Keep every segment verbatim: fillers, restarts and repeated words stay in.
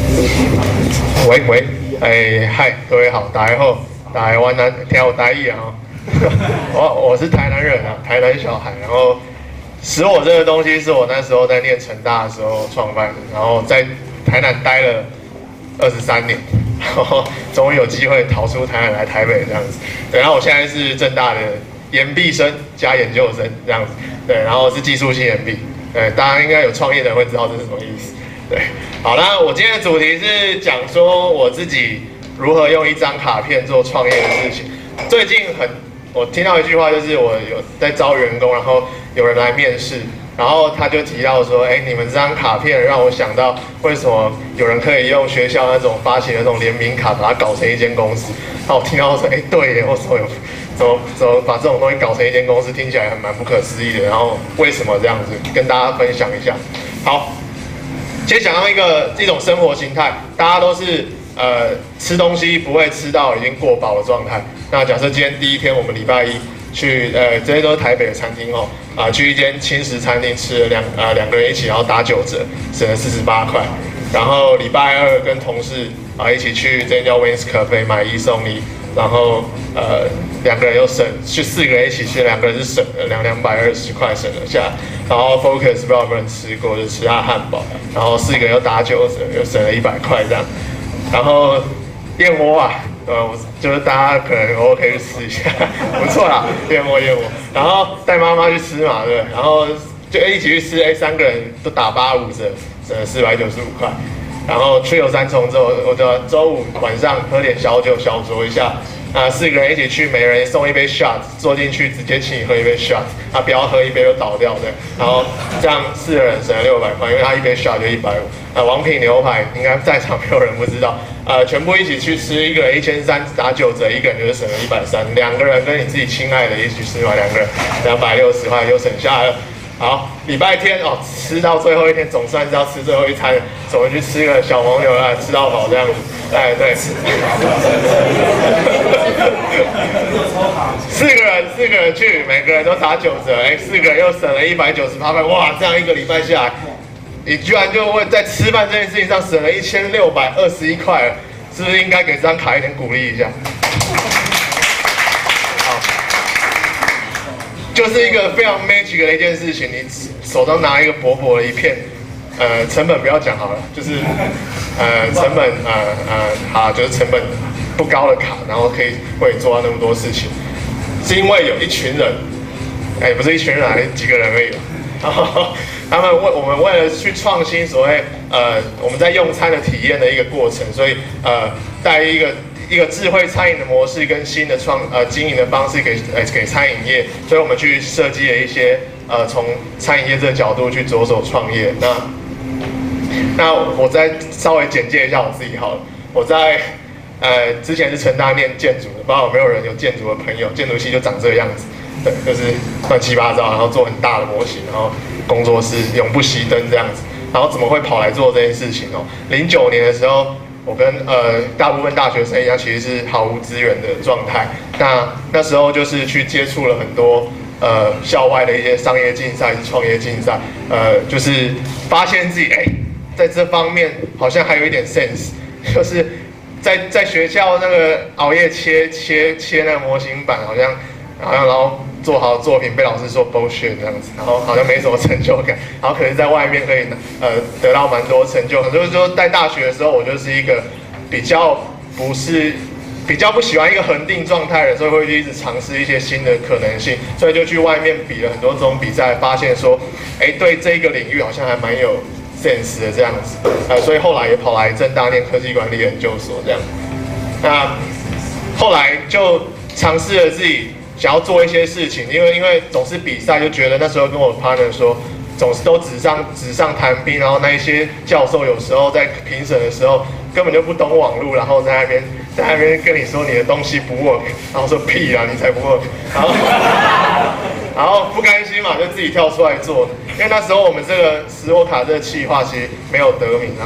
喂喂，哎嗨，各位好，大家好，台湾南听我台语啊，我我是台南人啊，台南小孩，然后使我这个东西是我那时候在念成大的时候创办的，然后在台南待了二十三年，然后终于有机会逃出台南来台北这样子，对，然后我现在是政大的研毕生加研究生这样子，对，然后是技术性研毕，对，大家应该有创业的人会知道这是什么意思。对，好，那我今天的主题是讲说我自己如何用一张卡片做创业的事情。最近很，我听到一句话，就是我有在招员工，然后有人来面试，然后他就提到说，哎，你们这张卡片让我想到为什么有人可以用学校那种发行的那种联名卡，把它搞成一间公司。那我听到说，哎，对耶，我怎么有怎么怎么把这种东西搞成一间公司，听起来还蛮不可思议的。然后为什么这样子，跟大家分享一下。好。先想到一个一种生活形态，大家都是呃吃东西不会吃到已经过饱的状态。那假设今天第一天，我们礼拜一去呃这些都是台北的餐厅哦，啊、呃、去一间轻食餐厅吃了两呃两个人一起，然后打九折，省了四十八块。然后礼拜二跟同事啊、呃、一起去这间叫 Wings Cafe 买一送一，然后呃两个人又省，去四个人一起去，两个人是省了两两百二十块省了下来。然后 Focus 不知道有没有人吃过，就吃他汉堡，然后四个人又打九折，又省了一百块这样。然后燕窝啊，呃，就是大家可能偶尔可以去吃一下，不错啦，燕窝燕窝。然后带妈妈去吃嘛，对不对？然后就一起去吃，哎，三个人都打八五折，省了四百九十五块。然后去有三重之后，我的周五晚上喝点小酒小酌一下。啊，四个人一起去，每人送一杯 shot， 坐进去直接请你喝一杯 shot， 啊，不要喝一杯就倒掉的。然后这样四个人省了六百块，因为他一杯 shot 就一百五。啊，王品牛排应该在场没有人不知道。呃，全部一起去吃，一个人一千三打九折，一个人就是省了一百三。两个人跟你自己亲爱的一起吃嘛，两个人两百六十块就省下来了。好，礼拜天哦，吃到最后一天，总算是要吃最后一餐，我们去吃个小黄牛啊，吃到饱这样子。哎，对，四个人，四个人去，每个人都打九折，哎，四个人又省了一百九十八块，哇，这样一个礼拜下来，你居然就会在吃饭这件事情上省了一千六百二十一块，是不是应该给这张卡一点鼓励一下？就是一个非常 magic 的一件事情，你手上拿一个薄薄的一片，呃，成本不要讲好了，就是，呃，成本，呃呃，好，就是成本不高的卡，然后可以为你做到那么多事情，是因为有一群人，哎，不是一群人，还几个人而已，然后他们为我们为了去创新所谓，呃，我们在用餐的体验的一个过程，所以呃，带一个。一个智慧餐饮的模式跟新的创呃经营的方式给呃给餐饮业，所以我们去设计了一些呃从餐饮业这个角度去着手创业。那那我再稍微简介一下我自己好了。我在呃之前是成大念建筑的，不知道有没有人有建筑的朋友？建筑系就长这个样子，对，就是乱七八糟，然后做很大的模型，然后工作室永不熄灯这样子。然后怎么会跑来做这件事情哦？零九年的时候。我跟呃大部分大学生一样，其实是毫无资源的状态。那那时候就是去接触了很多呃校外的一些商业竞赛、创业竞赛，呃，就是发现自己哎在这方面好像还有一点 sense， 就是在在学校那个熬夜切切切那个模型板，好像好像然后做好作品被老师说 bullshit 这样子，然后好像没什么成就感，然后可能在外面可以呃得到蛮多成就。就是说在大学的时候，我就是一个比较不是比较不喜欢一个恒定状态的，所以会去一直尝试一些新的可能性，所以就去外面比了很多种比赛，发现说，哎，对这个领域好像还蛮有 sense 的这样子，呃，所以后来也跑来政大念科技管理研究所这样。那后来就尝试了自己。想要做一些事情，因为因为总是比赛，就觉得那时候跟我 partner 说，总是都纸上纸上谈兵，然后那一些教授有时候在评审的时候根本就不懂网络，然后在那边在那边跟你说你的东西不 work， 然后说屁啦，你才不 work， 然后然后不甘心嘛，就自己跳出来做。因为那时候我们这个斯沃卡这个企划其实没有得名，然后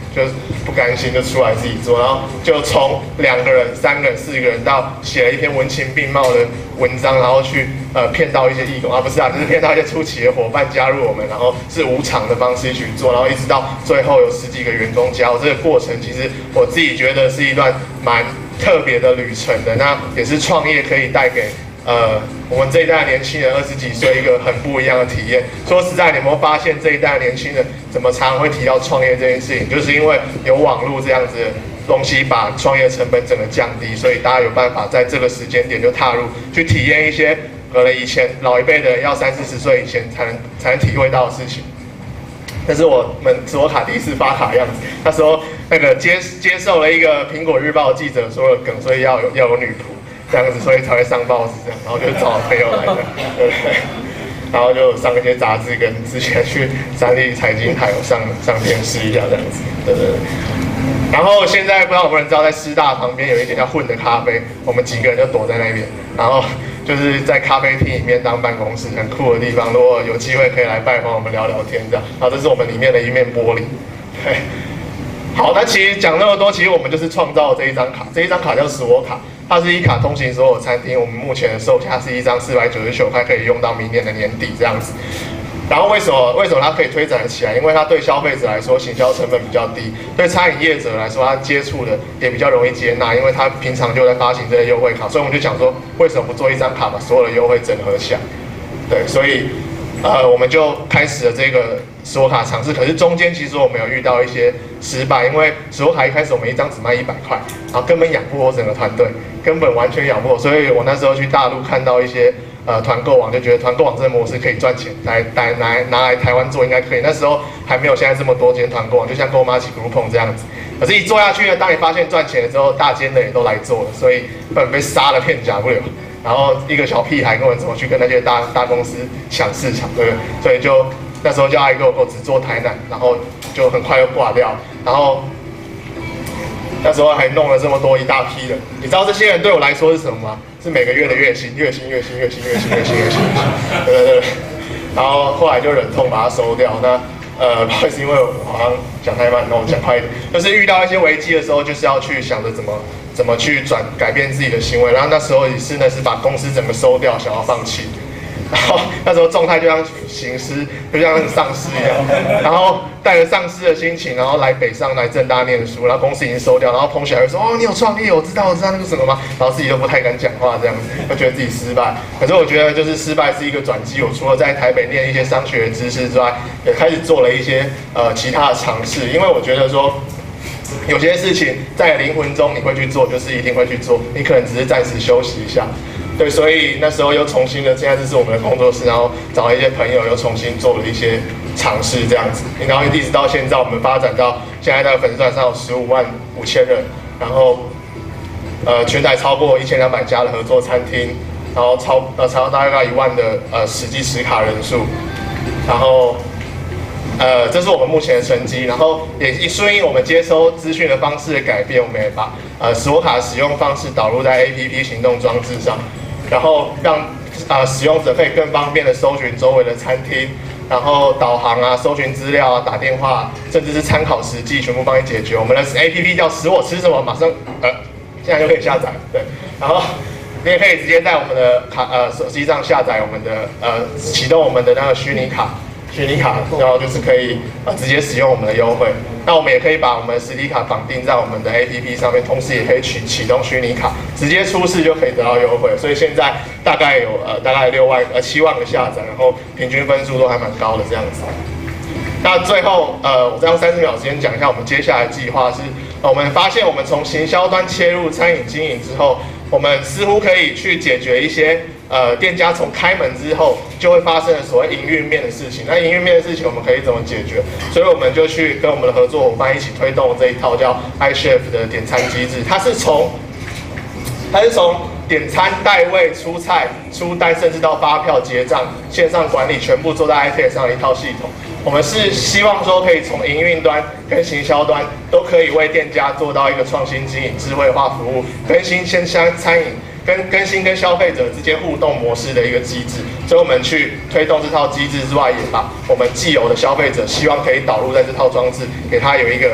就不甘心就出来自己做，然后就从两个人、三个人、四个人到写了一篇文情并茂的文章，然后去呃骗到一些义工啊，不是啊，就是骗到一些初期的伙伴加入我们，然后是无偿的方式去做，然后一直到最后有十几个员工加入。这个过程其实我自己觉得是一段蛮特别的旅程的，那也是创业可以带给。呃，我们这一代的年轻人二十几岁，一个很不一样的体验。说实在，你有没有发现这一代的年轻人怎么常常会提到创业这件事情？就是因为有网络这样子的东西，把创业成本整个降低，所以大家有办法在这个时间点就踏入，去体验一些可能以前老一辈的要三四十岁以前才能才能体会到的事情。那是我们索卡第一次发卡的样子，那时候那个接接受了一个苹果日报记者说的梗，所以要有要有女仆。这样子，所以才会上报纸这样，然后就找我朋友来的，对不对？然后就上一些杂志，跟之前去三立财经台有上上电视一下这样子，对对对。然后现在不知道有没有人知道，在师大旁边有一间叫混的咖啡，我们几个人就躲在那边，然后就是在咖啡厅里面当办公室，很酷的地方。如果有机会可以来拜访我们聊聊天这样。然后这是我们里面的一面玻璃，对。好，那其实讲那么多，其实我们就是创造了这一张卡，这一张卡叫索卡。它是一卡通行所有餐厅，我们目前的售价是一张四百九十九块，可以用到明年的年底这样子。然后为什么为什么它可以推展得起来？因为它对消费者来说行销成本比较低，对餐饮业者来说，他接触的也比较容易接纳，因为他平常就在发行这些优惠卡，所以我们就想说，为什么不做一张卡把所有的优惠整合起来？对，所以呃我们就开始了这个索卡尝试。可是中间其实我们有遇到一些失败，因为索卡一开始我们一张只卖一百块，然后根本养不活整个团队。根本完全养不活，所以我那时候去大陆看到一些呃团购网，就觉得团购网这个模式可以赚钱，来来拿来拿来台湾做应该可以。那时候还没有现在这么多间团购网，就像跟我妈一起 Groupon 这样子。可是，一做下去呢，当你发现赚钱了之后，大间的也都来做了，所以根本被杀了片甲不留。然后一个小屁孩跟我怎么去跟那些大大公司抢市场，对不对？所以就那时候叫爱购购只做台南，然后就很快就挂掉，然后。那时候还弄了这么多一大批的，你知道这些人对我来说是什么吗？是每个月的月薪，月薪，月薪，月薪，月薪，月薪，月薪，对对对。然后后来就忍痛把它收掉。那呃，不好意思，因为我好像讲太慢，那我讲快一点。就是遇到一些危机的时候，就是要去想着怎么怎么去转改变自己的行为。然后那时候也是呢，是把公司整个收掉，想要放弃。然后那时候状态就像行尸，就像丧尸一样，然后带着丧尸的心情，然后来北上来政大念书，然后公司已经收掉，然后彭小还说哦你有创业，我知道我知道那个什么吗？然后自己都不太敢讲话这样子，就觉得自己失败。可是我觉得就是失败是一个转机，我除了在台北念一些商学的知识之外，也开始做了一些呃其他的尝试，因为我觉得说。有些事情在灵魂中你会去做，就是一定会去做，你可能只是暂时休息一下。对，所以那时候又重新的，现在这是我们的工作室，然后找了一些朋友，又重新做了一些尝试，这样子，然后一直到现在，我们发展到现在在粉丝团上有十五万五千人，然后呃全台超过一千两百家的合作餐厅，然后超呃超大概一万的呃实际持卡人数，然后。呃，这是我们目前的成绩，然后也顺应我们接收资讯的方式的改变，我们也把呃索卡使用方式导入在 A P P 行动装置上，然后让啊、呃、使用者可以更方便的搜寻周围的餐厅，然后导航啊、搜寻资料啊、打电话，甚至是参考实际，全部帮你解决。我们的 A P P 叫使我吃什么，马上呃现在就可以下载，对，然后。你也可以直接在我们的卡呃手机上下载我们的呃启动我们的那个虚拟卡。虚拟卡，然后就是可以呃直接使用我们的优惠。那我们也可以把我们的实体卡绑定在我们的 A P P 上面，同时也可以启启动虚拟卡，直接出示就可以得到优惠。所以现在大概有呃大概六万呃七万个下载，然后平均分数都还蛮高的这样子。那最后呃我再用三十秒时间讲一下我们接下来的计划是，呃、我们发现我们从行销端切入餐饮经营之后，我们似乎可以去解决一些。呃，店家从开门之后就会发生的所谓营运面的事情，那营运面的事情我们可以怎么解决？所以我们就去跟我们的合作伙伴一起推动这一套叫 iChef 的点餐机制。它是从它是从点餐、代位、出菜、出单，甚至到发票结账、线上管理，全部做在 iTech 上的一套系统。我们是希望说，可以从营运端跟行销端都可以为店家做到一个创新经营、智慧化服务、更新鲜餐餐饮。跟更新跟消费者之间互动模式的一个机制，所以我们去推动这套机制之外，也把我们既有的消费者希望可以导入在这套装置，给他有一个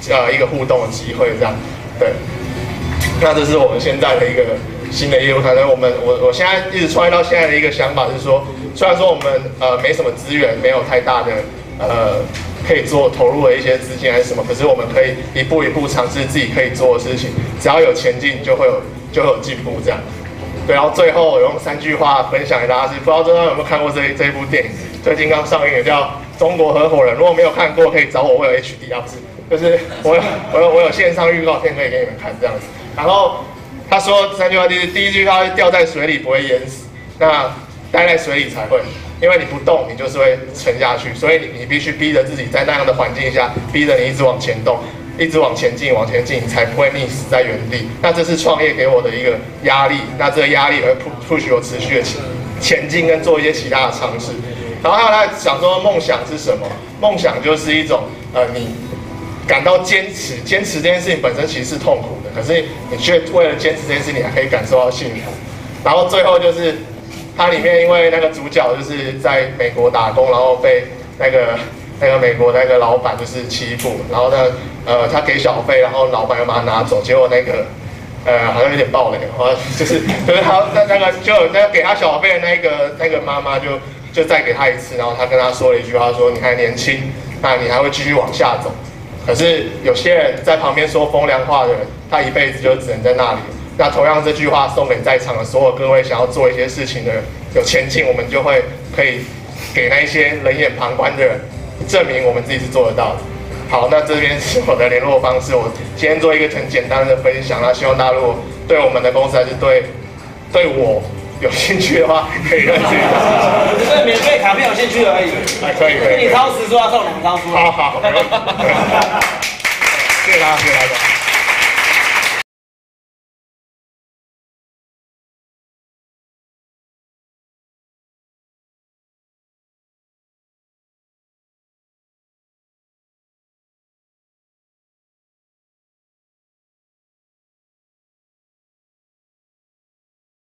呃一个互动的机会，这样，对。那这是我们现在的一个新的业务团队。我们我我现在一直创业到现在的一个想法是说，虽然说我们呃没什么资源，没有太大的呃可以做投入的一些资金还是什么，可是我们可以一步一步尝试自己可以做的事情，只要有前进就会有就会有进步这样。对，然后最后我用三句话分享给大家是，不知道大家有没有看过这一这一部电影，最近刚上映的叫《中国合伙人》，如果没有看过可以找我，我有 H D R， 就是我有我有我有线上预告片可以给你们看这样子。然后他说三句话，第一第一句话掉在水里不会淹死，那待在水里才会，因为你不动，你就是会沉下去，所以你你必须逼着自己在那样的环境下，逼着你一直往前动，一直往前进，往前进，你才不会溺死在原地。那这是创业给我的一个压力，那这个压力会 push 我持续的前进跟做一些其他的尝试。然后他在想说梦想是什么？梦想就是一种呃你感到坚持，坚持这件事情本身其实是痛苦的，可是你却为了坚持这件事情，你还可以感受到幸福。然后最后就是它里面因为那个主角就是在美国打工，然后被那个那个美国那个老板就是欺负，然后呢呃他给小费，然后老板又把他拿走，结果那个呃好像有点暴雷，然后就是就是他那那个就那个给他小费的那个那个妈妈就就再给他一次，然后他跟他说了一句话，说你还年轻，那你还会继续往下走。可是有些人在旁边说风凉话的人，他一辈子就只能在那里。那同样这句话送给在场的所有各位想要做一些事情的人，有前进，我们就会可以给那一些冷眼旁观的人证明我们自己是做得到的。好，那这边是我的联络方式，我今天做一个很简单的分享，那希望大家如果对我们的公司还是对对我有兴趣的话，可以认识一下。 只是免费卡片有兴趣而已。 还可以，可以。 你超时说要送两张书。 好好，没问题。谢谢大家，谢谢大家。